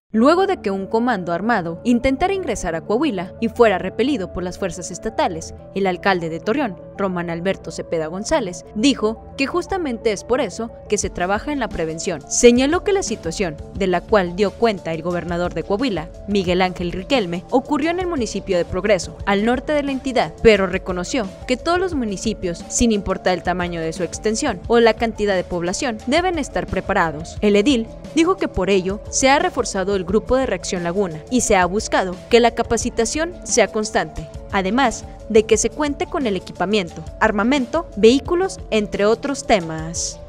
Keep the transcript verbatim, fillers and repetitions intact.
Luego de que un comando armado intentara ingresar a Coahuila y fuera repelido por las fuerzas estatales, el alcalde de Torreón, Román Alberto Cepeda González, dijo que justamente es por eso que se trabaja en la prevención. Señaló que la situación, de la cual dio cuenta el gobernador de Coahuila, Miguel Ángel Riquelme, ocurrió en el municipio de Progreso, al norte de la entidad, pero reconoció que todos los municipios, sin importar el tamaño de su extensión o la cantidad de población, deben estar preparados. El edil dijo que por ello se ha reforzado el grupo de reacción Laguna y se ha buscado que la capacitación sea constante, además de que se cuente con el equipamiento, armamento, vehículos, entre otros temas.